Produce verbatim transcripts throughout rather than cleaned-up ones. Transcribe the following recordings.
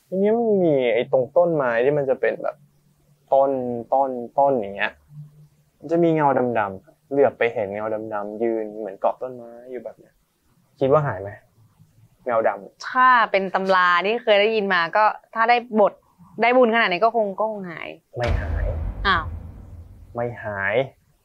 ทีนี้มันมีไอ้ตรงต้นไม้ที่มันจะเป็นแบบต้นต้นต้นอย่างเงี้ยมันจะมีเงาดำๆเหลือบไปเห็นเงาดำๆยืนเหมือนเกาะต้นไม้อยู่แบบเนี้ยคิดว่าหายไหมเงาดำถ้าเป็นตำราที่เคยได้ยินมาก็ถ้าได้บทได้บุญขนาดนี้ก็คงก็คงหายไม่หายอ้าวไม่หาย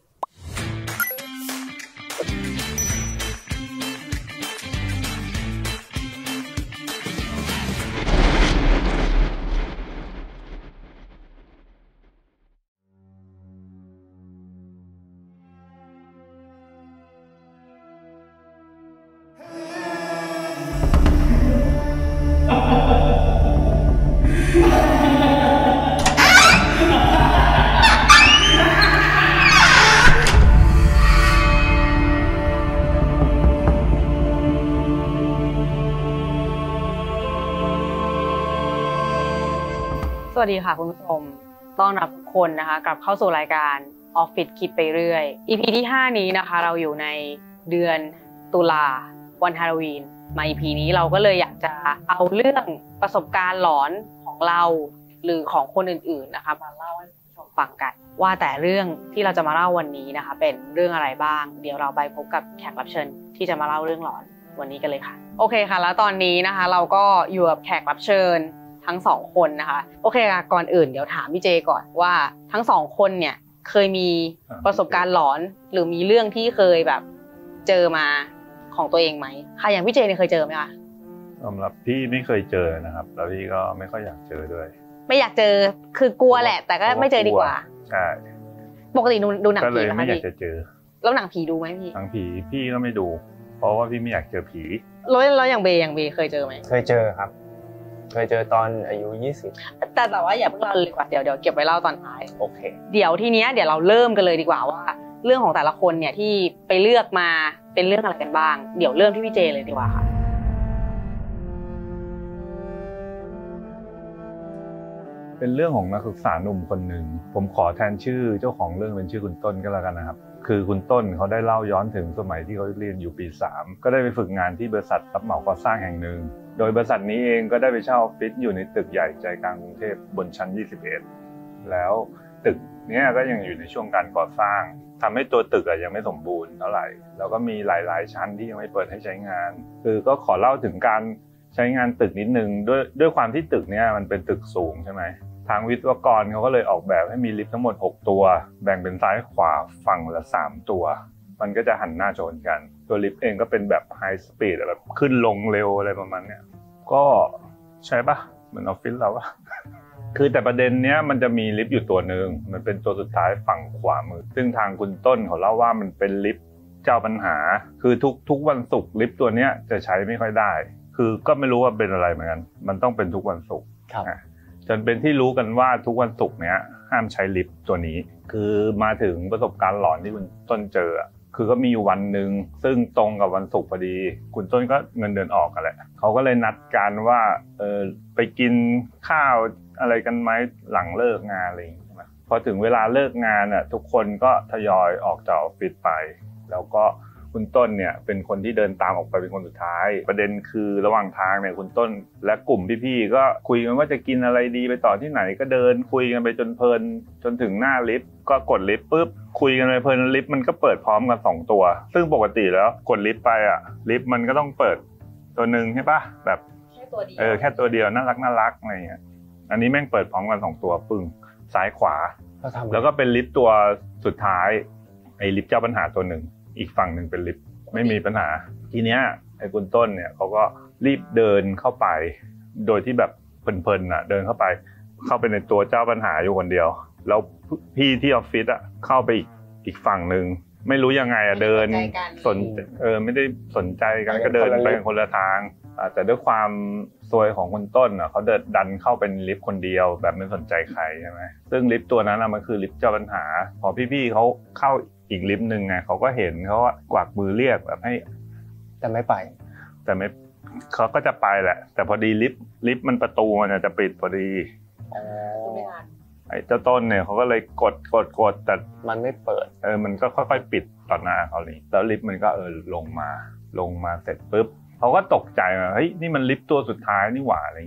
สวัสดีค่ะคุณผู้ชมต้อนรับทุกคนนะคะกลับเข้าสู่รายการออฟฟิศคิดไปเรื่อย อี พี ที่ห้านี้นะคะเราอยู่ในเดือนตุลาวันฮาโลวีนมา อี พี นี้เราก็เลยอยากจะเอาเรื่องประสบการณ์หลอนของเราหรือของคนอื่นๆนะคะมาเล่าให้คุณผู้ชมฟังกันว่าแต่เรื่องที่เราจะมาเล่าวันนี้นะคะเป็นเรื่องอะไรบ้างเดี๋ยวเราไปพบกับแขกรับเชิญที่จะมาเล่าเรื่องหลอนวันนี้กันเลยค่ะโอเคค่ะแล้วตอนนี้นะคะเราก็อยู่กับแขกรับเชิญทั้งสองคนนะคะโอเคค่ะก่อนอื่นเดี๋ยวถามพี่เจก่อนว่าทั้งสองคนเนี่ยเคยมีประสบการณ์หลอนหรือมีเรื่องที่เคยแบบเจอมาของตัวเองไหมค่ะอย่างพี่เจเนี่ยเคยเจอไหมคะสำหรับพี่ไม่เคยเจอนะครับแล้วพี่ก็ไม่ค่อยอยากเจอด้วยไม่อยากเจอคือกลัวแหละแต่ก็ไม่เจอดีกว่าใช่ปกติดูดูหนังผีไหมคะพี่ไม่อยากจะเจอแล้วหนังผีดูไหมพี่หนังผีพี่ก็ไม่ดูเพราะว่าพี่ไม่อยากเจอผีแล้วแล้วอย่างเบย์อย่างเบย์เคยเจอไหมเคยเจอครับเคยเจอตอนอายุยี่สิบแต่แต่ว่าอย่าเพิ่งเล่าเลยดีกว่าเดี๋ยวเดี๋ยวเก็บไว้เล่าตอนท้ายโอเคเดี๋ยวทีเนี้ยเดี๋ยวเราเริ่มกันเลยดีกว่าว่าเรื่องของแต่ละคนเนี่ยที่ไปเลือกมาเป็นเรื่องอะไรกันบ้างเดี๋ยวเริ่มที่พี่เจเลยดีกว่าค่ะเป็นเรื่องของนักศึกษาหนุ่มคนหนึ่งผมขอแทนชื่อเจ้าของเรื่องเป็นชื่อคุณต้นก็แล้วกันนะครับคือคุณต้นเขาได้เล่าย้อนถึงสมัยที่เขาเรียนอยู่ปีสามก็ได้ไปฝึกงานที่บริษัทรับเหมาก่อสร้างแห่งหนึ่งโดยบริษัทนี้เองก็ได้ไปเช่าออฟฟิศอยู่ในตึกใหญ่ใจกลางกรุงเทพบนชั้นยี่สิบเอ็ดแล้วตึกนี้ก็ยังอยู่ในช่วงการก่อสร้างทำให้ตัวตึกยังไม่สมบูรณ์เท่าไหร่แล้วก็มีหลายๆชั้นที่ยังไม่เปิดให้ใช้งานคือก็ขอเล่าถึงการใช้งานตึกนิดนึงด้วยด้วยความที่ตึกนี้มันเป็นตึกสูงใช่ไหมทางวิศวกรเขาก็เลยออกแบบให้มีลิฟต์ทั้งหมดหกตัวแบ่งเป็นซ้ายขวาฝั่งละสามตัวมันก็จะหันหน้าชนกันตัวลิฟต์เองก็เป็นแบบไฮสปีดแบบขึ้นลงเร็วอะไรประมาณเนี้ยก็ใช่ปะเหมือนออฟฟิศเราปะ คือแต่ประเด็นเนี้ยมันจะมีลิฟต์อยู่ตัวหนึ่งมันเป็นตัวสุดท้ายฝั่งขวามือซึ่งทางคุณต้นเขาเล่าว่ามันเป็นลิฟต์เจ้าปัญหาคือทุกทุกวันศุกร์ลิฟต์ตัวเนี้ยจะใช้ไม่ค่อยได้คือก็ไม่รู้ว่าเป็นอะไรเหมือนกันมันต้องเป็นทุกวันศุกร์จนเป็นที่รู้กันว่าทุกวันศุกร์เนี้ยห้ามใช้ลิฟต์ตัวนี้คือมาถึงประสบการณ์หลอนที่คุณต้นเจอคือก็มีวันหนึ่งซึ่งตรงกับวันศุกร์พอดีคุณต้นก็เงินเดือนออกกันแหละเขาก็เลยนัดกันว่าเออไปกินข้าวอะไรกันไหมหลังเลิกงานอะไรอย่างเงี้ยพอถึงเวลาเลิกงานอ่ะทุกคนก็ทยอยออกจากออฟฟิศไปแล้วก็คุณต้นเนี่ยเป็นคนที่เดินตามออกไปเป็นคนสุดท้ายประเด็นคือระหว่างทางเนี่ยคุณต้นและกลุ่มพี่ๆก็คุยกันว่าจะกินอะไรดีไปต่อที่ไหนก็เดินคุยกันไปจนเพลินจนถึงหน้าลิฟต์ก็กดลิฟต์ปุ๊บคุยกันไปเพลินลิฟต์มันก็เปิดพร้อมกันสองตัวซึ่งปกติแล้วกดลิฟต์ไปอ่ะลิฟต์มันก็ต้องเปิดตัวนึงใช่ปะแบบแค่ตัวเดียวเออแค่ตัวเดียวน่ารักน่ารักอะไรอย่างเงี้ยอันนี้แม่งเปิดพร้อมกันสองตัวปึ้งซ้ายขวาแล้วก็เป็นลิฟต์ตัวสุดท้ายไอ้ลิฟต์เจ้าปัญหาตัวหนึ่งอีกฝั่งหนึ่งเป็นลิฟต์ไม่มีปัญหาทีเนี้ยไอ้คุณต้นเนี่ยเขาก็รีบเดินเข้าไปโดยที่แบบเพลินๆอ่ะเดินเข้าไปเข้าไปในตัวเจ้าปัญหาอยู่คนเดียวแล้วพี่ที่ออฟฟิศอ่ะเข้าไปอีกอีกฝั่งนึงไม่รู้ยังไงอ่ะเดินสนเออไม่ได้สนใจกันก็เดินไปคนละทางแต่ด้วยความซวยของคุณต้นอ่ะเขาเดินดันเข้าเป็นลิฟต์คนเดียวแบบไม่สนใจใครใช่ไหมซึ่งลิฟต์ตัวนั้นอ่ะมันคือลิฟต์เจ้าปัญหาพอพี่ๆเขาเข้าอีกลิฟต์นึงไงเขาก็เห็นเขาว่ากวักมือเรียกแบบให้แต่ไม่ไปแต่ไม่เขาก็จะไปแหละแต่พอดีลิฟต์ลิฟต์มันประตูมันจะปิดพอดีอ๋อไอ้เจ้าต้นเนี่ยเขาก็เลยกดกดกดแต่มันไม่เปิดเออมันก็ค่อยๆปิดต่อหน้าเขาเลยแล้วลิฟต์มันก็เออลงมาลงมาเสร็จปุ๊บเขาก็ตกใจว่าเฮ้ยนี่มันลิฟต์ตัวสุดท้ายนี่หว่าอะไรเงี้ย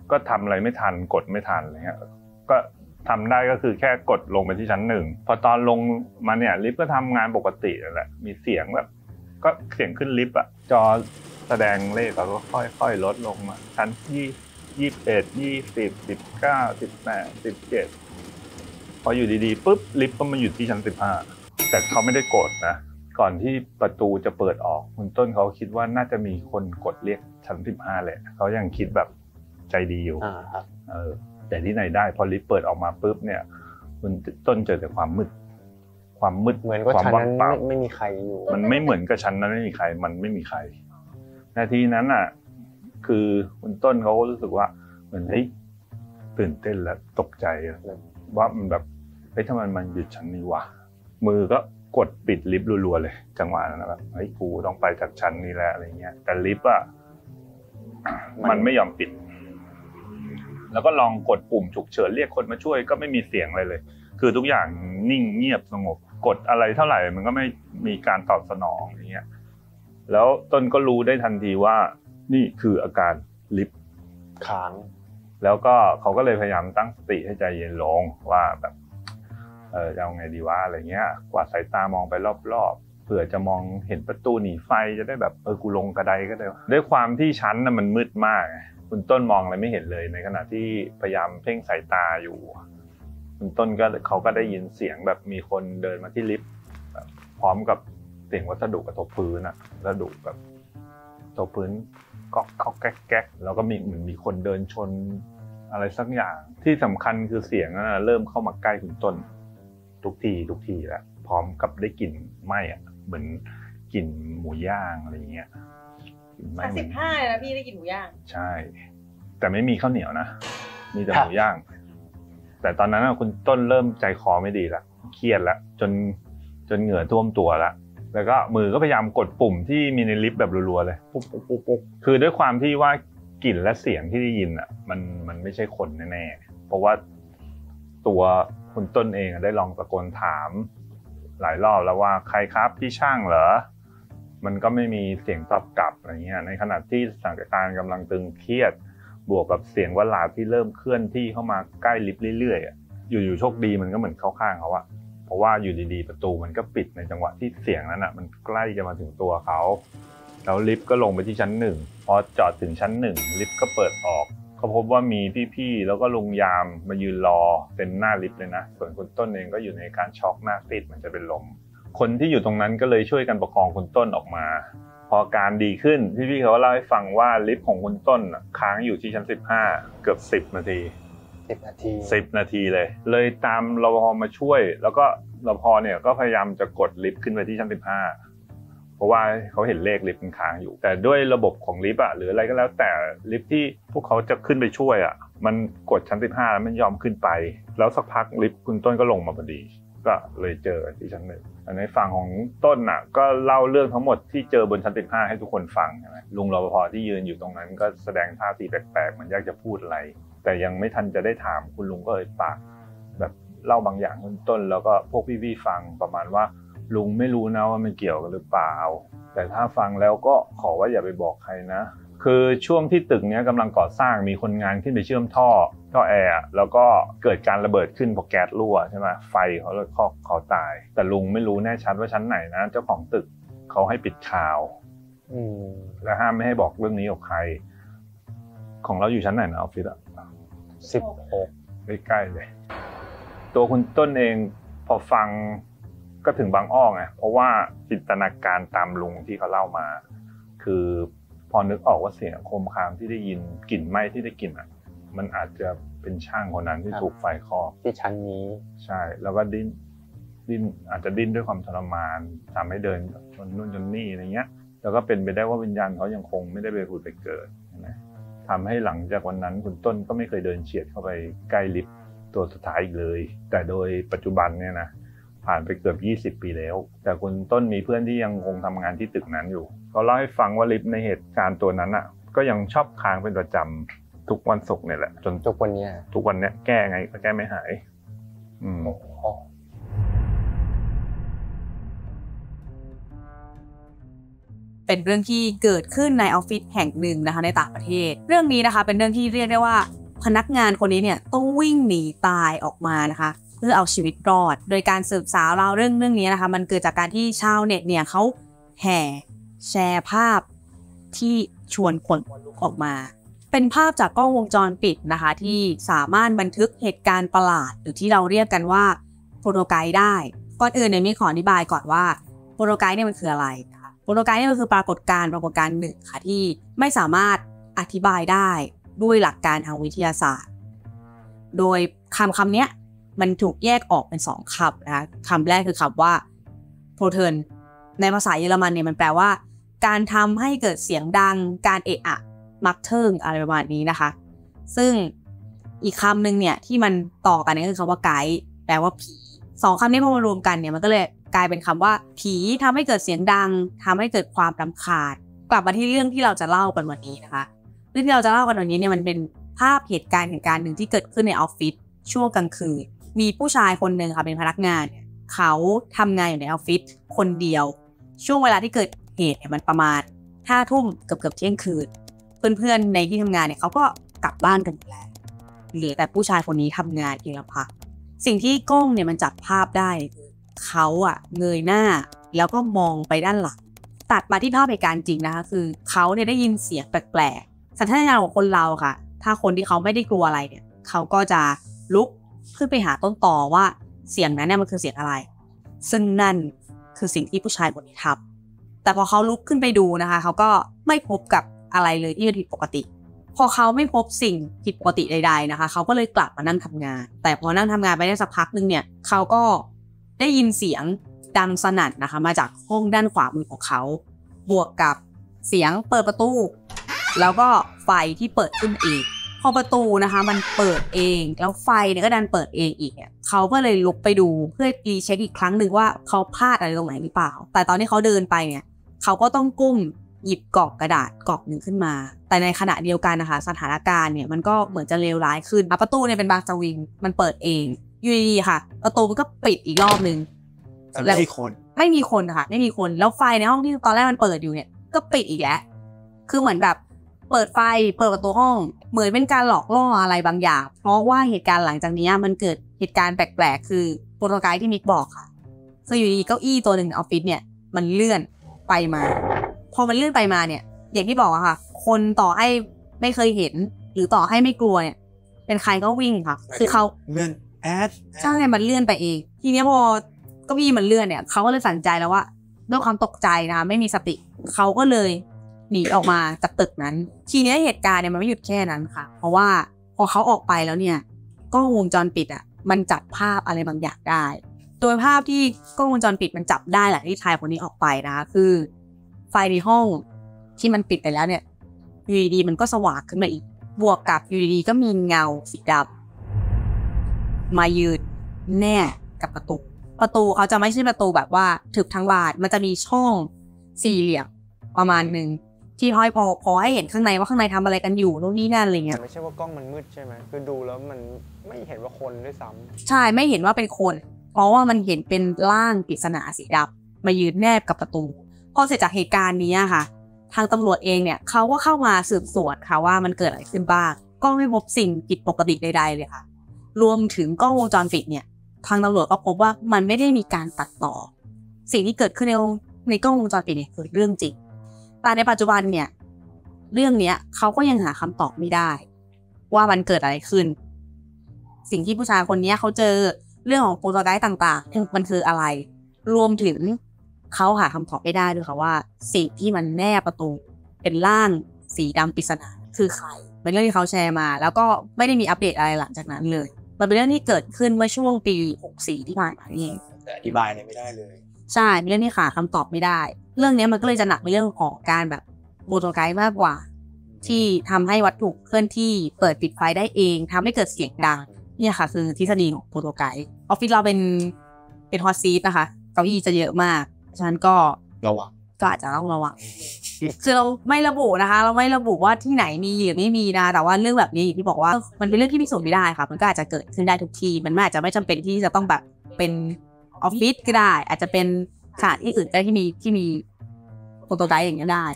ก็ทำอะไรไม่ทันกดไม่ทันอะไรเงี้ยก็ทำได้ก็คือแค่กดลงไปที่ชั้นหนึ่งพอตอนลงมาเนี่ยลิฟต์ก็ทำงานปกตินั่นแหละมีเสียงแบบก็เสียงขึ้นลิฟต์อะจอแสดงเลขก็ค่อยๆลดลงมาชั้นที่ยี่สิบเอ็ดยี่สิบสิบเก้าสิบแปดสิบเจ็ดพออยู่ดีๆปุ๊บลิฟต์ก็มาอยู่ที่ชั้นสิบห้าแต่เขาไม่ได้กดนะก่อนที่ประตูจะเปิดออกคุณต้นเขาคิดว่าน่าจะมีคนกดเรียกชั้นสิบห้าแหละเขายังคิดแบบใจดีอยู่อ่าครับเออแต่ที่ไหนได้พอลิฟต์เปิดออกมาปุ๊บเนี่ยคุณต้นเจอแต่ความมืดความมืดเหมือนกับชั้นนั้นไม่ไม่มีใครอยู่มันไม่เหมือนกับชั้นนั้นไม่มีใครมันไม่มีใครนาทีนั้นอ่ะคือคุณต้นเขารู้สึกว่าเหมือนเฮ้ยตื่นเต้นแล้วตกใจว่ามันแบบเฮ้ยทำไมมันหยุดชั้นนี้วะมือก็กดปิดลิฟต์รัวๆเลยจังหวะนั้นแบบเฮ้ยกูต้องไปจากชั้นนี้แล้วอะไรเงี้ยแต่ลิฟต์อ่ะมันไม่ยอมปิดแล้วก็ลองกดปุ่มฉุกเฉินเรียกคนมาช่วยก็ไม่มีเสียงอะไรเลยคือทุกอย่างนิ่งเงียบสงบกดอะไรเท่าไหร่มันก็ไม่มีการตอบสนองอย่างเงี้ยแล้วต้นก็รู้ได้ทันทีว่านี่คืออาการลิฟต์ค้างแล้วก็เขาก็เลยพยายามตั้งสติให้ใจเย็นลงว่าแบบเออจะเอาไงดีวะอะไรเงี้ยกวาดสายตามองไปรอบๆเผื่อจะมองเห็นประตูหนีไฟจะได้แบบเออกูลงกระไดก็ได้ด้วยความที่ชั้นน่ะมันมืดมากคุณต้นมองอะไรไม่เห็นเลยในขณะที่พยายามเพ่งสายตาอยู่คุณต้นก็เขาก็ได้ยินเสียงแบบมีคนเดินมาที่ลิฟต์พร้อมกับเสียงวัสดุกระทบพื้นอะวัสดุแบบกระทบพื้นก็เขาแก๊กๆแล้วก็มีเหมือนมีคนเดินชนอะไรสักอย่างที่สำคัญคือเสียงนั้นเริ่มเข้ามาใกล้คุณต้นทุกทีทุกทีแล้วพร้อมกับได้กลิ่นไหม้อะเหมือนกลิ่นหมูย่างอะไรเงี้ยชั้นสิบห้าเลยนะพี่ได้กินหมูย่างใช่แต่ไม่มีข้าวเหนียวนะมีแต่หมูย่างแต่ตอนนั้นคุณต้นเริ่มใจคอไม่ดีละเครียดละจนจนเหงื่อท่วมตัวละแล้วก็มือก็พยายามกดปุ่มที่มีในลิฟต์แบบรัวๆเลยปุ๊บปุ๊บปุ๊บปุ๊บคือด้วยความที่ว่ากลิ่นและเสียงที่ได้ยินอ่ะมันมันไม่ใช่คนแน่ๆเพราะว่าตัวคุณต้นเองได้ลองตะโกนถามหลายรอบแล้วว่าใครครับพี่ช่างเหรอมันก็ไม่มีเสียงตอบกลับอะไรเงี้ยในขณะที่สถานการณ์กำลังตึงเครียดบวกกับเสียงว่าหลาที่เริ่มเคลื่อนที่เข้ามาใกล้ลิฟต์เรื่อยๆอยู่ๆโชคดีมันก็เหมือนเข้าข้างเขาอะเพราะว่าอยู่ดีๆประตูมันก็ปิดในจังหวะที่เสียงนั้นอะมันใกล้จะมาถึงตัวเขาแล้วลิฟต์ก็ลงไปที่ชั้นหนึ่งพอจอดถึงชั้นหนึ่งลิฟต์ก็เปิดออกเขาพบว่ามีพี่ๆแล้วก็ลุงยามมายืนรอเต็มหน้าลิฟต์เลยนะส่วนคุณต้นเองก็อยู่ในการช็อกหน้าซีดมันจะเป็นลมคนที่อยู่ตรงนั้นก็เลยช่วยกันประคองคุณต้นออกมาพอการดีขึ้นพี่ๆเขาเล่าให้ฟังว่าลิฟต์ของคุณต้นค้างอยู่ที่ชั้นสิบห้าเกือบสิบนาทีสิบนาทีสิบนาทีเลยเลยตามรปภมาช่วยแล้วก็รปภเนี่ยก็พยายามจะกดลิฟต์ขึ้นไปที่ชั้นสิบห้าเพราะว่าเขาเห็นเลขลิฟต์มันค้างอยู่แต่ด้วยระบบของลิฟต์อ่ะหรืออะไรก็แล้วแต่ลิฟต์ที่พวกเขาจะขึ้นไปช่วยอ่ะมันกดชั้นสิบห้าแล้วมันยอมขึ้นไปแล้วสักพักลิฟต์คุณต้นก็ลงมาพอดีก็เลยเจอที่ชั้นหนึ่งในฝั่งของต้นน่ะก็เล่าเรื่องทั้งหมดที่เจอบนชั้นสิบห้าให้ทุกคนฟังใช่ไหมลุงรปภที่ยืนอยู่ตรงนั้นก็แสดงท่าทีแปลกๆมันอยากจะพูดอะไรแต่ยังไม่ทันจะได้ถามคุณลุงก็เอ่ยปากแบบเล่าบางอย่างคุณต้นแล้วก็พวกพี่ๆฟังประมาณว่าลุงไม่รู้นะว่ามันเกี่ยวกันหรือเปล่าแต่ถ้าฟังแล้วก็ขอว่าอย่าไปบอกใครนะคือช่วงที่ตึกนี้กำลังก่อสร้างมีคนงานขึ้นไปเชื่อมท่อท่อแอร์แล้วก็เกิดการระเบิดขึ้นเพราะแก๊สรั่วใช่ไหมไฟเขาเลยคอกเขาตายแต่ลุงไม่รู้แน่ชัดว่าชั้นไหนนะเจ้าของตึกเขาให้ปิดข่าวและห้ามไม่ให้บอกเรื่องนี้กับใครของเราอยู่ชั้นไหนนะออฟฟิศอะสิบหกใกล้ๆเลยตัวคุณต้นเองพอฟังก็ถึงบางอ้อไงเพราะว่าจินตนาการตามลุงที่เขาเล่ามาคือพอนึกออกว่าเสียงโคมคามที่ได้ยินกลิ่นไหม้ที่ได้กลิ่นอ่ะมันอาจจะเป็นช่างคนนั้นที่ถูกไฟคลอกที่ชั้นนี้ใช่แล้วก็ดิ้นดิ้นอาจจะดิ้นด้วยความทรมานทำให้เดินจนนู่นจนนี่อะไรเงี้ยแล้วก็เป็นไปได้ว่าวิญญาณเขายังคงไม่ได้ไปผุดไปเกิดใช่ไหมทำให้หลังจากวันนั้นคุณต้นก็ไม่เคยเดินเฉียดเข้าไปใกล้ลิฟต์ตัวสุดท้ายอีกเลยแต่โดยปัจจุบันเนี่ยนะผ่านไปเกือบยี่สิบปีแล้วแต่คุณต้นมีเพื่อนที่ยังคงทำงานที่ตึกนั้นอยู่เขาเล่าให้ฟังว่าลิฟต์ในเหตุการณ์ตัวนั้นอ่ะก็ยังชอบค้างเป็นประจำทุกวันศุกร์เนี่ยแหละจนทุกวันนี้ทุกวันเนี้ยแก้ไงก็แก้ไม่หายอืมเป็นเรื่องที่เกิดขึ้นในออฟฟิศแห่งหนึ่งนะคะในต่างประเทศเรื่องนี้นะคะเป็นเรื่องที่เรียกได้ว่าพนักงานคนนี้เนี่ยต้องวิ่งหนีตายออกมานะคะเพื่อเอาชีวิตรอดโดยการสืบสาวราวเรื่องเรื่องนี้นะคะมันเกิดจากการที่ชาวเน็ตเนี่ยเขาแห่แชร์ภาพที่ชวนขนลุกออกมาเป็นภาพจากกล้องวงจรปิดนะคะที่สามารถบันทึกเหตุการณ์ประหลาดหรือที่เราเรียกกันว่าโฟโตไกด์ได้ก่อนอื่นเนี่ยมีขออธิบายก่อนว่าโฟโตไกด์เนี่ยมันคืออะไรนะคะโฟโตไกด์เนี่ยมันคือปรากฏการณ์ปรากฏการณ์หนึ่งค่ะที่ไม่สามารถอธิบายได้ด้วยหลักการทางวิทยาศาสตร์โดยคำคำนี้มันถูกแยกออกเป็นสองคำนะคะคำแรกคือคำว่าโพเทิร์นในภาษาเยอรมันเนี่ยมันแปลว่าการทำให้เกิดเสียงดังการเอะอะมักเทิงอะไรประมาณนี้นะคะซึ่งอีกคำหนึ่งเนี่ยที่มันต่อกันนี่คือคำว่าไกด์แปลว่าผีสองคำนี้พอมารวมกันเนี่ยมันก็เลยกลายเป็นคำว่าผีทำให้เกิดเสียงดังทำให้เกิดความรำคาญกลับมาที่เรื่องที่เราจะเล่ากันวันนี้นะคะเรื่องที่เราจะเล่ากันวันนี้เนี่ยมันเป็นภาพเหตุการณ์เหตุการณ์หนึ่งที่เกิดขึ้นในออฟฟิศช่วงกลางคืนมีผู้ชายคนหนึ่งค่ะเป็นพนักงานเขาทำงานอยู่ในออฟฟิศคนเดียวช่วงเวลาที่เกิดเหตุเนี่ยมันประมาณห้าทุ่มเกือบเกือบเที่ยงคืนเพื่อนๆในที่ทำงานเนี่ยเขาก็กลับบ้านกันหมดแล้วเหลือแต่ผู้ชายคนนี้ทำงานเพียงลำพังสิ่งที่กล้องเนี่ยมันจับภาพได้คือเขาอะเงยหน้าแล้วก็มองไปด้านหลังตัดมาที่ภาพเหตุการณ์จริงนะคะคือเขาเนี่ยได้ยินเสียงแปลกๆสัญชาตญาณของคนเราค่ะถ้าคนที่เขาไม่ได้กลัวอะไรเนี่ยเขาก็จะลุกขึ้นไปหาต้นตอว่าเสียงนั้นเนี่ยมันคือเสียงอะไรซึ่งนั่นคือสิ่งที่ผู้ชายคนนี้ทำแต่พอเขาลุกขึ้นไปดูนะคะเขาก็ไม่พบกับอะไรเลยที่ผิดปกติพอเขาไม่พบสิ่งผิดปกติใดๆนะคะเขาก็เลยกลับมานั่งทำงานแต่พอนั่งทำงานไปได้สักพักนึงเนี่ยเขาก็ได้ยินเสียงดังสนั่นนะคะมาจากห้องด้านขวามือของเขาบวกกับเสียงเปิดประตูแล้วก็ไฟที่เปิดขึ้นเองพอประตูนะคะมันเปิดเองแล้วไฟเนี่ยก็ดันเปิดเองอีกเนี่ยเขาก็เลยลุกไปดูเพื่อรีเช็คอีกครั้งหนึ่งว่าเขาพลาดอะไรตรงไหนหรือเปล่าแต่ตอนที่เขาเดินไปเนี่ยเขาก็ต้องก้มหยิบกล่องกระดาษกล่องหนึ่งขึ้นมาแต่ในขณะเดียวกันนะคะสถานการณ์เนี่ยมันก็เหมือนจะเลวร้ายขึ้นประตูเนี่ยเป็นบานสวิงมันเปิดเองอยู่ดีๆค่ะประตูมันก็ปิดอีกรอบนึงแล้วไม่มีคนไม่มีคนค่ะไม่มีคนแล้วไฟในห้องที่ตอนแรกมันเปิดอยู่เนี่ยก็ปิดอีกแล้วคือเหมือนแบบเปิดไฟเปิดประตูห้องเหมือนเป็นการหลอกล่ออะไรบางอย่างเพราะว่าเหตุการณ์หลังจากนี้มันเกิดเหตุการณ์แปลกๆคือโปรโตไกด์ที่มิกบอกค่ะคืออยู่ดีเก้าอี้ตัวหนึ่งในออฟฟิศเนี่ยมันเลื่อนไปมาพอมันเลื่อนไปมาเนี่ยอย่างที่บอกอะค่ะคนต่อให้ไม่เคยเห็นหรือต่อให้ไม่กลัวเนี่ยเป็นใครก็วิ่งค่ะคือเขาเลื่อนแอดใช่มันเลื่อนไปเองทีนี้พอเก้าอี้มันเลื่อนเนี่ยเขาก็เลยสั่นใจแล้วว่าด้วยความตกใจนะไม่มีสติเขาก็เลยหนีออกมาจากตึกนั้นทีนี้เหตุการณ์เนี่ยมันไม่หยุดแค่นั้นค่ะเพราะว่าพอเขาออกไปแล้วเนี่ยกล้องวงจรปิดอ่ะมันจับภาพอะไรบางอย่างได้โดยภาพที่กล้องวงจรปิดมันจับได้แหละที่ชายคนนี้ออกไปนะคะคือไฟในห้องที่มันปิดไปแล้วเนี่ยอยู่ดีๆมันก็สว่างขึ้นมาอีกบวกกับอยู่ดีๆก็มีเงาสีดำมายืนแน่กับประตูประตูเขาจะไม่ใช่ประตูแบบว่าทึบทั้งบานมันจะมีช่องสี่เหลี่ยมประมาณนึงที่ห้อยพอพอให้เห็นข้างในว่าข้างในทำอะไรกันอยู่โน่นนี่นั่นอะไรเงี้ยไม่ใช่ว่ากล้องมันมืดใช่ไหมคือดูแล้วมันไม่เห็นว่าคนด้วยซ้ำใช่ไม่เห็นว่าเป็นคนเพราะว่ามันเห็นเป็นร่างปริศนาสีดำมายืนแนบกับประตูพอเสร็จจากเหตุการณ์นี้ค่ะทางตำรวจเองเนี่ยเขาก็เข้ามาสืบสวนค่ะว่ามันเกิดอะไรขึ้นบ้างก็ไม่พบสิ่งผิดปกติใดๆเลยค่ะรวมถึงกล้องวงจรปิดเนี่ยทางตำรวจก็พบว่ามันไม่ได้มีการตัดต่อสิ่งที่เกิดขึ้นในในกล้องวงจรปิดเนี่ยคือเรื่องจริงแต่ในปัจจุบันเนี่ยเรื่องนี้เขาก็ยังหาคำตอบไม่ได้ว่ามันเกิดอะไรขึ้นสิ่งที่ผู้ชายคนนี้เขาเจอเรื่องของโปรโตไกด์ต่างๆมันคืออะไรรวมถึงเขาหาคำตอบไม่ได้ด้วยค่ะว่าสิ่งที่มันแนบประตูเป็นร่างสีดำปริศนาคือใครเป็นเรื่องที่เขาแชร์มาแล้วก็ไม่ได้มีอัปเดตอะไรหลังจากนั้นเลยมันเป็นเรื่องที่เกิดขึ้นเมื่อช่วงปีหกสิบสี่ที่ผ่านมาเองแต่อธิบายอะไรไม่ได้เลยใช่เป็นเรื่องที่หาคำตอบไม่ได้เรื่องนี้มันก็เลยจะหนักในเรื่องของการแบบโปรโตไกด์มากกว่าที่ทำให้วัตถุเคลื่อนที่เปิดปิดไฟได้เองทำให้เกิดเสียงดังเนี่ยค่ะคือทฤษฎีของโปรโตไกด์ออฟฟิศเราเป็นเป็นฮอตซีทนะคะเก้าอี้จะเยอะมากฉะนั้นก็ระวังก็อาจจะต้องระวังคือเราไม่ระบุนะคะเราไม่ระบุว่าที่ไหนมีหรือไม่มีนะแต่ว่าเรื่องแบบนี้อย่างที่บอกว่ามันเป็นเรื่องที่พิสูจน์ไม่ได้ค่ะมันก็อาจจะเกิดขึ้นได้ทุกที่มันไม่อาจจะไม่จำเป็นที่จะต้องแบบเป็นออฟฟิศก็ได้อาจจะเป็นสถานที่อื่นก็ได้ที่มีที่มีโปรโตไทป์อย่างเงี้ยได้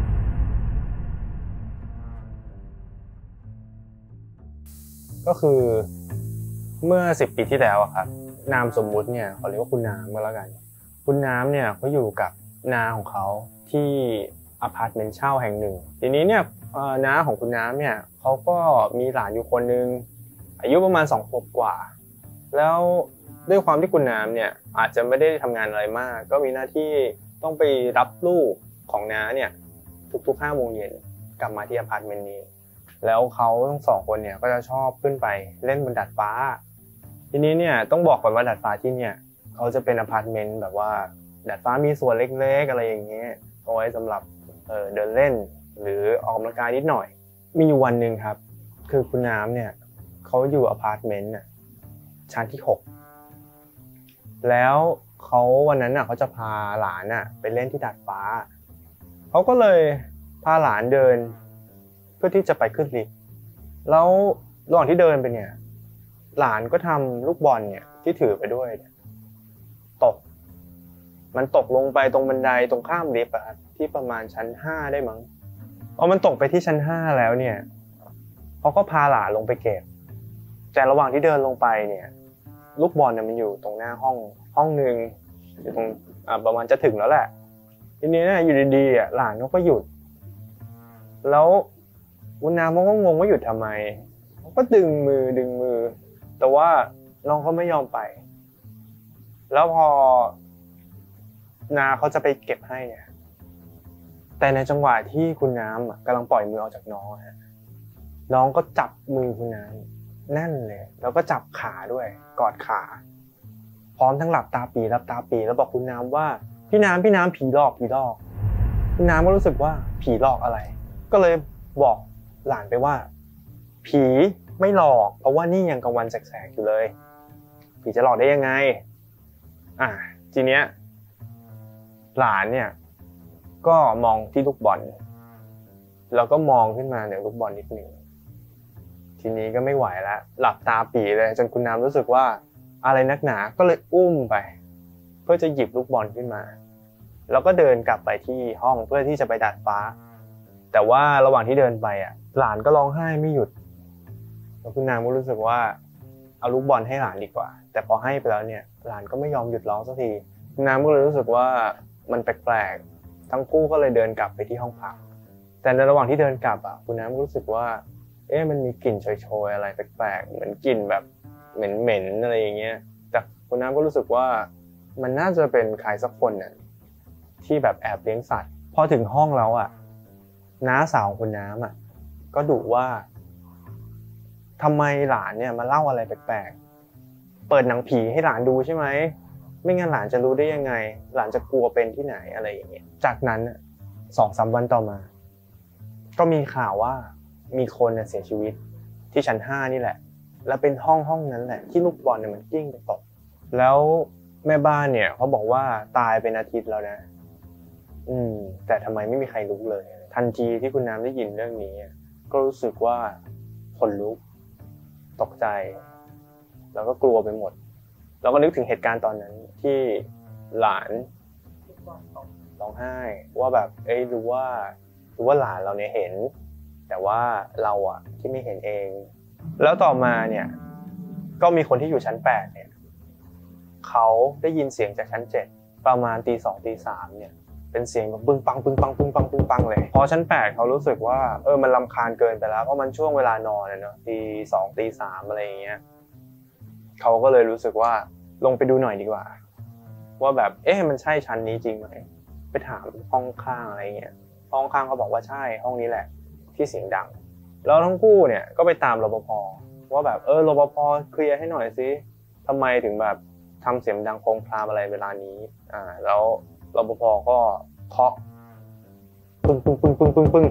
ก็คือเมื่อสิบปีที่แล้วอะครับนามสมมุติเนี่ยเขาเรียกว่าคุณน้ำก็แล้วกันคุณน้ำเนี่ยเขาอยู่กับน้าของเขาที่อพาร์ตเมนต์เช่าแห่งหนึ่งทีนี้เนี่ยน้าของคุณน้ำเนี่ยเขาก็มีหลานอยู่คนนึงอายุประมาณสองขวบกว่าแล้วด้วยความที่คุณน้ำเนี่ยอาจจะไม่ได้ทำงานอะไรมากก็มีหน้าที่ต้องไปรับลูกของน้าเนี่ยทุกๆห้าโมงเย็นกลับมาที่อพาร์ตเมนต์นี้แล้วเขาทั้งสองคนเนี่ยก็จะชอบขึ้นไปเล่นบนดาดฟ้าทีนี้เนี่ยต้องบอกก่อนว่าดาดฟ้าที่เนี่ยเขาจะเป็นอพาร์ตเมนต์แบบว่าดาดฟ้ามีส่วนเล็กๆอะไรอย่างเงี้ยเอาไว้สำหรับเอ่อเดินเล่นหรือออกกำลังกายนิดหน่อยมีอยู่วันหนึ่งครับคือคุณน้ำเนี่ยเขาอยู่อพาร์ตเมนต์น่ะชั้นที่หกแล้วเขาวันนั้นน่ะเขาจะพาหลานน่ะไปเล่นที่ดาดฟ้าเขาก็เลยพาหลานเดินเพื่อที่จะไปขึ้นลิฟต์แล้วระหว่างที่เดินไปเนี่ยหลานก็ทำลูกบอลเนี่ยที่ถือไปด้วยตกมันตกลงไปตรงบันไดตรงข้ามลิฟต์อะครับที่ประมาณชั้นห้าได้มั้งพอมันตกไปที่ชั้นห้าแล้วเนี่ยเขาก็พาหลานลงไปเก็บแต่ระหว่างที่เดินลงไปเนี่ยลูกบอลเนี่ยมันอยู่ตรงหน้าห้องห้องนึงอยู่ตรงอ่าประมาณจะถึงแล้วแหละทีนี้เนี่ยอยู่ดีๆอ่ะหลานเขาก็หยุดแล้วคุณน้ำเขาก็งงว่าหยุดทำไมเขาก็ดึงมือดึงมือแต่ว่าน้องเขาไม่ยอมไปแล้วพอนาเขาจะไปเก็บให้เนี่ยแต่ในจังหวะที่คุณน้ำกำลังปล่อยมือออกจากน้องฮะน้องก็จับมือคุณน้ำแน่นเลยแล้วก็จับขาด้วยกอดขาพร้อมทั้งหลับตาปีหลับตาปีแล้วบอกคุณน้ำว่าพี่น้ำพี่น้ำผีหลอกผีหลอกคุณน้ำก็รู้สึกว่าผีหลอกอะไรก็เลยบอกหลานไปว่าผีไม่หลอกเพราะว่านี่ยังกลางวันแสกๆอยู่เลยผีจะหลอกได้ยังไงอ่ะทีเนี้ยหลานเนี่ยก็มองที่ลูกบอลแล้วก็มองขึ้นมาเหนือลูกบอลนิดหนึ่งทีนี้ก็ไม่ไหวแล้วหลับตาปีเลยจนคุณน้ำรู้สึกว่าอะไรนักหนาก็เลยอุ้มไปเพื่อจะหยิบลูกบอลขึ้นมาแล้วก็เดินกลับไปที่ห้องเพื่อที่จะไปดาดฟ้าแต่ว่าระหว่างที่เดินไปอ่ะหลานก็ร้องไห้ไม่หยุดแล้วคุณน้ำก็รู้สึกว่าเอาลูกบอลให้หลานดีกว่าแต่พอให้ไปแล้วเนี่ยหลานก็ไม่ยอมหยุดร้องสักทีคุณน้ำก็เลยรู้สึกว่ามันแปลกๆทั้งคู่ก็เลยเดินกลับไปที่ห้องพักแต่ในระหว่างที่เดินกลับอ่ะคุณน้ำก็รู้สึกว่าเอ๊ะมันมีกลิ่นโชยๆอะไรแปลกๆเหมือนกลิ่นแบบเหม็นๆอะไรอย่างเงี้ยแต่คุณน้ำก็รู้สึกว่ามันน่าจะเป็นใครสักคนน่ะที่แบบแอบเลี้ยงสัตว์พอถึงห้องแล้วอ่ะน้าสาวของคุณน้ำอ่ะก็ดุว่าทำไมหลานเนี่ยมาเล่าอะไรแปลกๆเปิดหนังผีให้หลานดูใช่ไหมไม่งั้นหลานจะรู้ได้ยังไงหลานจะกลัวเป็นที่ไหนอะไรอย่างเงี้ยจากนั้นสองสามวันต่อมาก็มีข่าวว่ามีคนเสียชีวิตที่ชั้นห้านี่แหละแล้วเป็นห้องห้องนั้นแหละที่ลูกบอลเนี่ยมันกิ้งไปตกแล้วแม่บ้านเนี่ยเขาบอกว่าตายเป็นอาทิตย์แล้วนะอืมแต่ทำไมไม่มีใครรู้เลยทันทีที่คุณน้ำได้ยินเรื่องนี้ก็รู้สึกว่าขนลุกตกใจแล้วก็กลัวไปหมดแล้วก็นึกถึงเหตุการณ์ตอนนั้นที่หลานร้องไห้ว่าแบบเอ้ยรู้ว่ารู้ว่าหลานเราเนี่ยเห็นแต่ว่าเราอะที่ไม่เห็นเองแล้วต่อมาเนี่ยก็มีคนที่อยู่ชั้นแปดเนี่ยเขาได้ยินเสียงจากชั้นเจ็ดประมาณตีสองตีสามเนี่ยเป็นเสียงแบบปึ้งปังปึ้งปังปึ้งปังปึ้งปังเลยพอชั้นแปดเขารู้สึกว่าเออมันรำคาญเกินไปแล้วเพราะมันช่วงเวลานอนเนาะตีสองตีสามอะไรอย่างเงี้ยเขาก็เลยรู้สึกว่าลงไปดูหน่อยดีกว่าว่าแบบเอ๊ะมันใช่ชั้นนี้จริงไหมไปถามห้องข้างอะไรเงี้ยห้องข้างเขาบอกว่าใช่ห้องนี้แหละที่เสียงดังแล้วทั้งคู่เนี่ยก็ไปตามรปภว่าแบบเออรปภเคลียร์ให้หน่อยสิทำไมถึงแบบทำเสียงดังโครมครามอะไรเวลานี้อ่าแล้วรปภก็เคาะปึ้งปึ้งปึ้งปึ้งปึ้งปึ้ง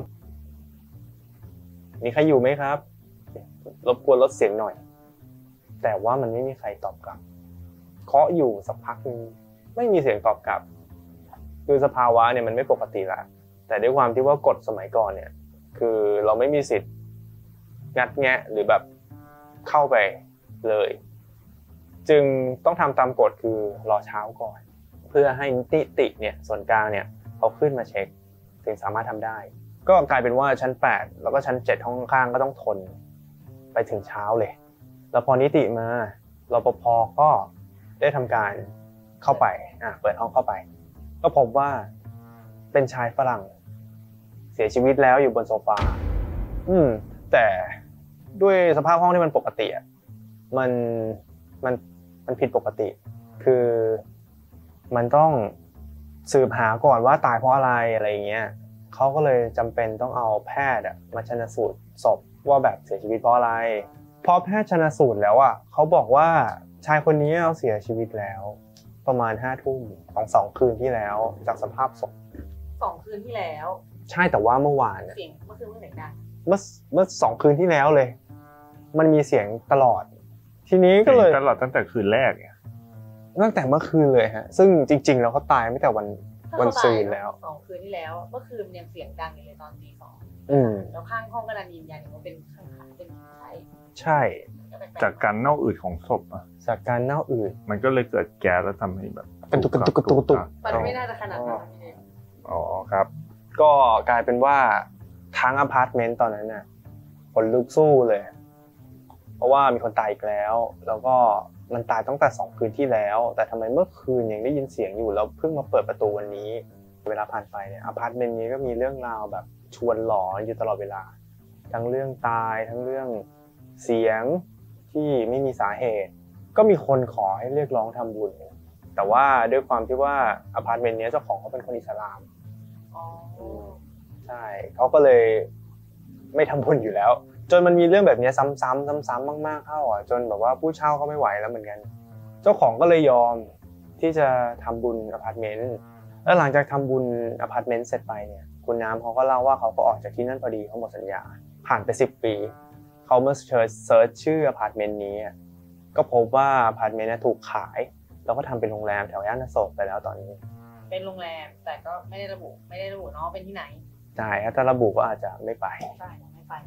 มีใครอยู่ไหมครับรบกวนลดเสียงหน่อยแต่ว่ามันไม่มีใครตอบกลับเคาะอยู่สักพักนึงไม่มีเสียงตอบกลับคือสภาวะเนี่ยมันไม่ปกติละแต่ด้วยความที่ว่ากฎสมัยก่อนเนี่ยคือเราไม่มีสิทธิ์งัดแงะหรือแบบเข้าไปเลยจึงต้องทำตามกฎคือรอเช้าก่อนเพื่อให้นิติเนี่ยส่วนกลางเนี่ยเขาขึ้นมาเช็คถึงสามารถทำได้ก็กลายเป็นว่าชั้นแปดแล้วก็ชั้นเจ็ดห้องข้างก็ต้องทนไปถึงเช้าเลยแล้วพอนิติมารปภก็ได้ทำการเข้าไปอ่ะเปิดห้องเข้าไปก็พบว่าเป็นชายฝรั่งเสียชีวิตแล้วอยู่บนโซฟาอืมแต่ด้วยสภาพห้องที่มันปกติอ่ะมันมันมันผิดปกติคือมันต้องสืบหาก่อนว่าตายเพราะอะไรอะไรอย่างเงี้ยเขาก็เลยจำเป็นต้องเอาแพทย์อ่ะมาชันสูตรศพว่าแบบเสียชีวิตเพราะอะไรพอแพทย์ชันสูตรแล้วอ่ะเขาบอกว่าชายคนนี้เอาเสียชีวิตแล้วประมาณห้าทุ่มของสองคืนที่แล้วจากสภาพศพสองคืนที่แล้วใช่แต่ว่าเมื่อวานเสียงเมื่อคืนเมื่อไหร่ได้เมื่อเมื่อสองคืนที่แล้วเลยมันมีเสียงตลอดทีนี้ก็เลยตลอดตั้งแต่คืนแรกเนี่ยตั้งแต่เมื่อคืนเลยฮะซึ่งจริงๆแล้วเขาตายไม่แต่วันวันซืนแล้วสองคืนที่แล้วเมื่อคืนยังเสียงดังอยู่เลยตอนตีสองแล้วข้างห้องก็ดันยืนยันว่าเป็นข้างขาเป็นใช่ใช่จากการเน่าอืดของศพอ่ะจากการเน่าอืดมันก็เลยเกิดแก๊สแล้วทำให้แบบเป็นตุกตุกตุกตุกตุกมันไม่น่าจะขนาดนั้นอ๋อครับก็กลายเป็นว่าทั้งอพาร์ตเมนต์ตอนนั้นน่ะคนลุกสู้เลยเพราะว่ามีคนตายอีกแล้วแล้วก็มันตายตั้งแต่สองคืนที่แล้วแต่ทำไมเมื่อคืนยังได้ยินเสียงอยู่แล้วเพิ่งมาเปิดประตูวันนี้เวลาผ่านไปเนี่ยอพาร์ตเมนต์นี้ก็มีเรื่องราวแบบชวนหลอนอยู่ตลอดเวลาทั้งเรื่องตายทั้งเรื่องเสียงที่ไม่มีสาเหตุก็มีคนขอให้เรียกร้องทำบุญแต่ว่าด้วยความที่ว่าอพาร์ตเมนต์นี้เจ้าของเขาเป็นคนอิสลามอ๋อใช่เขาก็เลยไม่ทำบุญอยู่แล้วจนมันมีเรื่องแบบนี้ซ้ำๆซ้ำๆมากๆเข้าอ่ะจนแบบว่าผู้เช่าเขาไม่ไหวแล้วเหมือนกันเจ้าของก็เลยยอมที่จะทำบุญอพาร์ตเมนต์แล้วหลังจากทำบุญอพาร์ตเมนต์เสร็จไปเนี่ยคุณน้ำเขาก็เล่าว่าเขาก็ออกจากที่นั่นพอดีเขาหมดสัญญาผ่านไปสิบปีเขาเมื่อเซิร์ชเซิร์ชชื่ออพาร์ตเมนต์นี้ก็พบว่าอพาร์ตเมนต์ถูกขายแล้วก็ทำเป็นโรงแรมแถวย่านอโศกไปแล้วตอนนี้เป็นโรงแรมแต่ก็ไม่ได้ระบุไม่ได้ระบุเนาะเป็นที่ไหนใช่ถ้าระบุก็อาจจะไม่ไปใช่ไม่ไป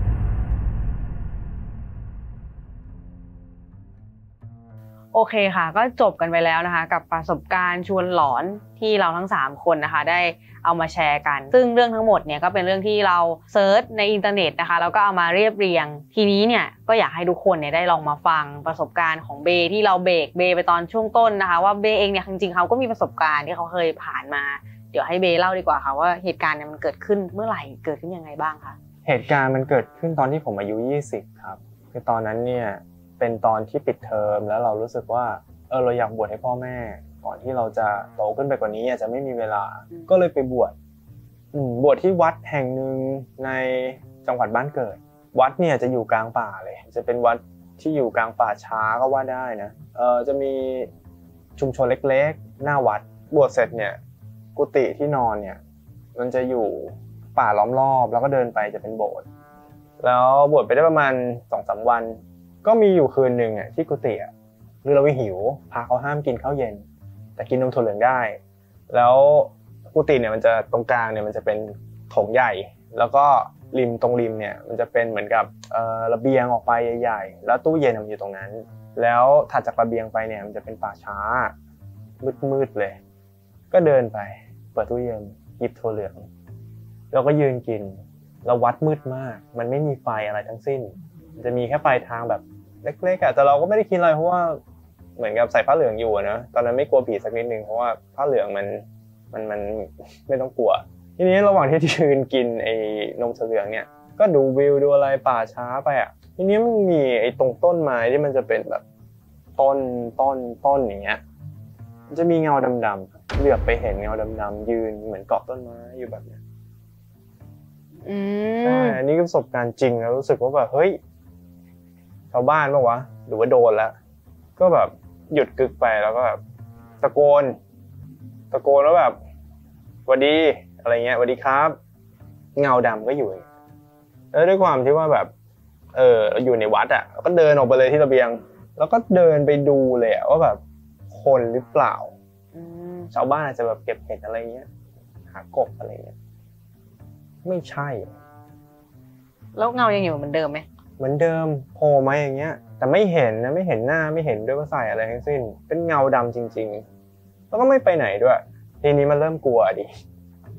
โอเคค่ะก็จบกันไปแล้วนะคะกับประสบการณ์ชวนหลอนที่เราทั้งสามคนนะคะได้เอามาแชร์กันซึ่งเรื่องทั้งหมดเนี่ยก็เป็นเรื่องที่เราเซิร์ชในอินเทอร์เน็ตนะคะแล้วก็เอามาเรียบเรียงทีนี้เนี่ยก็อยากให้ทุกคนเนี่ยได้ลองมาฟังประสบการณ์ของเบที่เราเบรกเบไปตอนช่วงต้นนะคะว่าเบเองเนี่ยจริงๆเขาก็มีประสบการณ์ที่เขาเคยผ่านมาเดี๋ยวให้เบเล่าดีกว่าค่ะว่าเหตุการณ์เนี่ยมันเกิดขึ้นเมื่อไหร่เกิดขึ้นยังไงบ้างคะเหตุการณ์มันเกิดขึ้นตอนที่ผมอายุยี่สิบครับคือตอนนั้นเนี่ยเป็นตอนที่ปิดเทอมแล้วเรารู้สึกว่าเออเราอยากบวชให้พ่อแม่ก่อนที่เราจะโตขึ้นไปกว่านี้อาจจะไม่มีเวลาก็เลยไปบวชบวชที่วัดแห่งหนึ่งในจังหวัดบ้านเกิดวัดเนี่ยจะอยู่กลางป่าเลยจะเป็นวัดที่อยู่กลางป่าช้าก็ว่าได้นะเออจะมีชุมชนเล็กๆหน้าวัดบวชเสร็จเนี่ยกุฏิที่นอนเนี่ยมันจะอยู่ป่าล้อมรอบแล้วก็เดินไปจะเป็นโบสถ์แล้วบวชไปได้ประมาณ สองถึงสาม วันก็มีอยู่คืนนึงอ่ะที่กุฏิอ่ะคือเราหิวพาเขาห้ามกินข้าวเย็นแต่กินนมถั่วเหลืองได้แล้วกุฏิเนี่ยมันจะตรงกลางเนี่ยมันจะเป็นโถงใหญ่แล้วก็ริมตรงริมเนี่ยมันจะเป็นเหมือนกับเอ่อระเบียงออกไปใหญ่ๆแล้วตู้เย็นมันอยู่ตรงนั้นแล้วถัดจากระเบียงไปเนี่ยมันจะเป็นป่าช้ามืดๆเลยก็เดินไปเปิดตู้เย็นหยิบถั่วเหลืองแล้วก็ยืนกินแล้ววัดมืดมากมันไม่มีไฟอะไรทั้งสิ้นจะมีแค่ไฟทางแบบเล็กๆอ่ะแต่เราก็ไม่ได้คิดอะไรเพราะว่าเหมือนกับใส่ผ้าเหลืองอยู่นะตอนนั้นไม่กลัวผีสักนิดนึงเพราะว่าผ้าเหลืองมันมันมันไม่ต้องกลัวทีนี้ระหว่างที่ยืนกินไอ้นมถั่วเหลืองเนี่ยก็ดูวิวดูอะไรป่าช้าไปอ่ะทีนี้มันมีไอ้ตรงต้นไม้ที่มันจะเป็นแบบต้นต้นต้นอย่างเงี้ยมันจะมีเงาดำๆเหลือบไปเห็นเงาดำๆยืนเหมือนเกาะต้นไม้อยู่แบบเนี้ยอืมใช่อันนี้คือประสบการณ์จริงแล้วรู้สึกว่าแบบเฮ้ยชาวบ้านป่ะวะหรือว่าโดนแล้วก็แบบหยุดกึกไปแล้วก็แบบตะโกนตะโกนแล้วแบบสวัสดีอะไรเงี้ยสวัสดีครับเงาดำก็อยู่แล้วด้วยความที่ว่าแบบเอออยู่ในวัดอ่ะก็เดินออกไปเลยที่ระเบียงแล้วก็เดินไปดูเลยอ่ะว่าแบบคนหรือเปล่าชาวบ้านอาจจะแบบเก็บเห็ดอะไรเงี้ยหากบอะไรเงี้ยไม่ใช่แล้วเงายังอยู่เหมือนเดิมไหมเหมือนเดิมโผล่มาอย่างเงี้ยแต่ไม่เห็นนะไม่เห็นหน้าไม่เห็นด้วยว่าใส่อะไรทั้งสิ้นเป็นเงาดำจริงๆแล้วก็ไม่ไปไหนด้วยทีนี้มันเริ่มกลัวดิ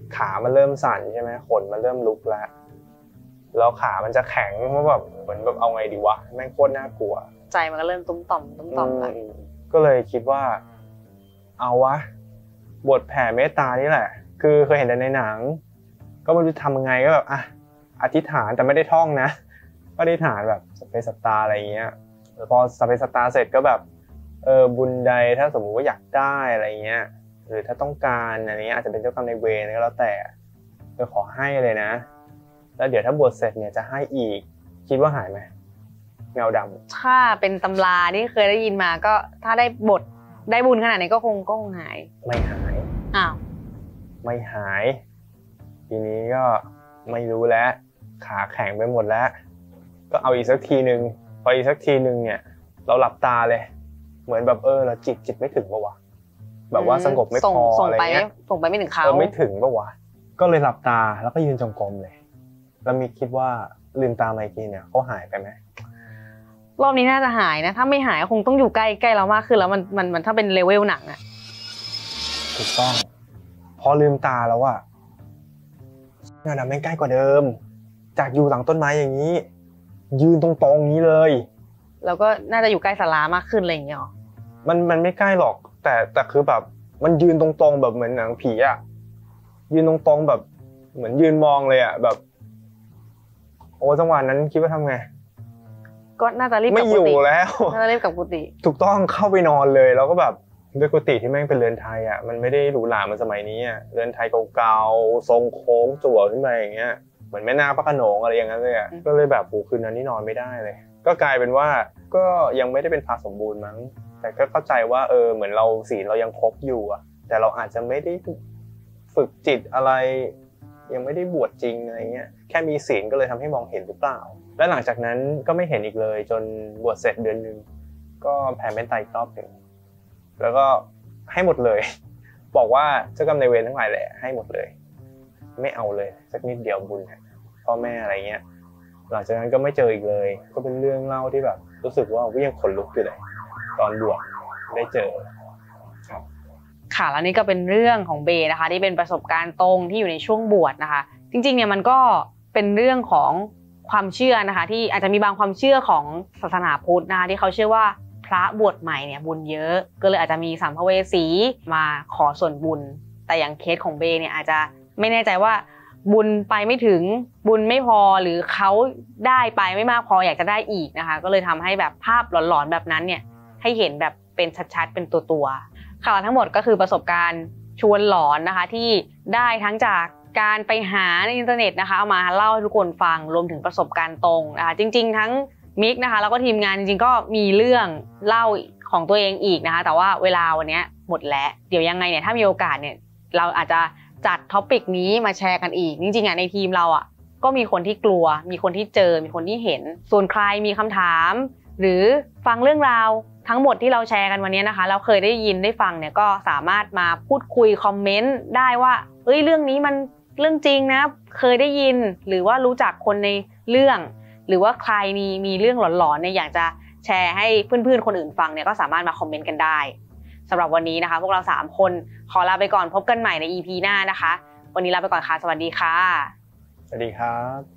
ขามันเริ่มสั่นใช่ไหมขนมันเริ่มลุกแล้วแล้วขามันจะแข็งเพราะแบบเหมือนแบบเอาไงดีวะแม่งโคตรน่ากลัวใจมันก็เริ่มตุ้มต่อมตุ้มต่อมไปก็เลยคิดว่าเอาวะบทแผ่เมตตานี่แหละคือเคยเห็นแต่ในหนังก็ไม่รู้ทำยังไงก็แบบอ่ะอธิษฐานแต่ไม่ได้ท่องนะก็อธิษฐานแบบสัพเพสัตตาอะไรเงี้ยพอสัพเพสัตตาเสร็จก็แบบเออบุญใดถ้าสมมุติว่าอยากได้อะไรเงี้ยหรือถ้าต้องการอะไรเงี้ยอาจจะเป็นเจ้ากรรมนายเวรก็แล้วแต่จะขอให้เลยนะแล้วเดี๋ยวถ้าบวชเสร็จเนี่ยจะให้อีกคิดว่าหายไหมเงาดำถ้าเป็นตำราที่เคยได้ยินมาก็ถ้าได้บทได้บุญขนาดนี้ก็คงก็คงหายไม่หายอ้าวไม่หายทีนี้ก็ไม่รู้แล้วขาแข็งไปหมดแล้วก็เอาอีกสักทีนึงพออีกสักทีนึงเนี่ยเราหลับตาเลยเหมือนแบบเออเราจิตจิตไม่ถึงปะวะแบบว่าสงบไม่พออะไรเงี้ยส่งไปไม่ถึงเขาไม่ถึงปะวะก็เลยหลับตาแล้วก็ยืนจงกรมเลยแล้วมีคิดว่าลืมตามาอีกทีเนี่ยเขาหายไปไหมรอบนี้น่าจะหายนะถ้าไม่หายคงต้องอยู่ใกล้ใกล้เรามากขึ้นแล้วมันมันมันถ้าเป็นเลเวลหนักอะถูกต้องพอลืมตาแล้วอะเงาดำแม่งใกล้กว่าเดิมจากอยู่หลังต้นไม้อย่างนี้ยืนตรงๆนี้เลยแล้วก็น่าจะอยู่ใกล้ศาลามากขึ้นอะไรอย่างเงี้ยหรอมันมันไม่ใกล้หรอกแต่แต่คือแบบมันยืนตรงๆแบบเหมือนหนังผีอะยืนตรงๆแบบเหมือนยืนมองเลยอะแบบโอ้จังหวะนั้นคิดว่าทำไงก็น่าจะรีบกลับกุฏิไม่อยู่แล้วน่าจะรีบกลับกุฏิถูกต้องเข้าไปนอนเลยแล้วก็แบบด้วยกุฏิที่แม่งเป็นเรือนไทยอ่ะมันไม่ได้หรูหราเหมือนสมัยนี้อ่ะเรือนไทยเก่าๆทรงโค้งจั่วขึ้นมาอย่างเงี้ยเหมือนแม่นาคพระโขนงอะไรอย่างเงี้ยเลยอ่ะก็เลยแบบโอ้คืนนั้นนี่นอนไม่ได้เลยก็กลายเป็นว่าก็ยังไม่ได้เป็นพระสมบูรณ์มั้งแต่ก็เข้าใจว่าเออเหมือนเราศีลเรายังครบอยู่อ่ะแต่เราอาจจะไม่ได้ฝึกจิตอะไรยังไม่ได้บวชจริงอะไรเงี้ยแค่มีศีลก็เลยทำให้มองเห็นหรือเปล่าและหลังจากนั้นก็ไม่เห็นอีกเลยจนบวชเสร็จเดือนนึงก็แผ่เมตตาอีกรอบหนึ่งแล้วก็ให้หมดเลยบอกว่าเจ้ากรรมนายเวรทั้งหลายแหละให้หมดเลยไม่เอาเลยสักนิดเดียวบุญพ่อแม่อะไรเงี้ยหลังจากนั้นก็ไม่เจออีกเลยก็เป็นเรื่องเล่าที่แบบรู้สึกว่าวิ่งขนลุกอยู่เลยตอนบวชได้เจอครับค่ะแล้วนี่ก็เป็นเรื่องของเบนะคะที่เป็นประสบการณ์ตรงที่อยู่ในช่วงบวชนะคะจริงๆเนี่ยมันก็เป็นเรื่องของความเชื่อนะคะที่อาจจะมีบางความเชื่อของศาสนาพุทธนะคะที่เขาเชื่อว่าพระบวชใหม่เนี่ยบุญเยอะก็เลยอาจจะมีสัมภเวสีมาขอส่วนบุญแต่อย่างเคสของเบเนี่ยอาจจะไม่แน่ใจว่าบุญไปไม่ถึงบุญไม่พอหรือเขาได้ไปไม่มากพออยากจะได้อีกนะคะก็เลยทำให้แบบภาพหลอนๆแบบนั้นเนี่ยให้เห็นแบบเป็นชัดๆเป็นตัวๆข่าวทั้งหมดก็คือประสบการณ์ชวนหลอนนะคะที่ได้ทั้งจากการไปหาในอินเทอร์เน็ตนะคะเอามาเล่าให้ทุกคนฟังรวมถึงประสบการณ์ตรงนะคะจริงๆทั้งมิกนะคะแล้วก็ทีมงานจริงๆก็มีเรื่องเล่าของตัวเองอีกนะคะแต่ว่าเวลาวันนี้หมดแล้วเดี๋ยวยังไงเนี่ยถ้ามีโอกาสเนี่ยเราอาจจะจัดท็อปิกนี้มาแชร์กันอีกจริงๆอ่ะในทีมเราอ่ะก็มีคนที่กลัวมีคนที่เจอมีคนที่เห็นส่วนใครมีคำถามหรือฟังเรื่องราวทั้งหมดที่เราแชร์กันวันนี้นะคะเราเคยได้ยินได้ฟังเนี่ยก็สามารถมาพูดคุยคอมเมนต์ได้ว่าเอ้ยเรื่องนี้มันเรื่องจริงนะเคยได้ยินหรือว่ารู้จักคนในเรื่องหรือว่าใครมีมีเรื่องหลอนๆเนี่ยอยากจะแชร์ให้เพื่อนๆคนอื่นฟังเนี่ยก็สามารถมาคอมเมนต์กันได้สำหรับวันนี้นะคะพวกเราสามคนขอลาไปก่อนพบกันใหม่ใน อี พี หน้านะคะวันนี้ลาไปก่อนค่ะสวัสดีค่ะสวัสดีครับ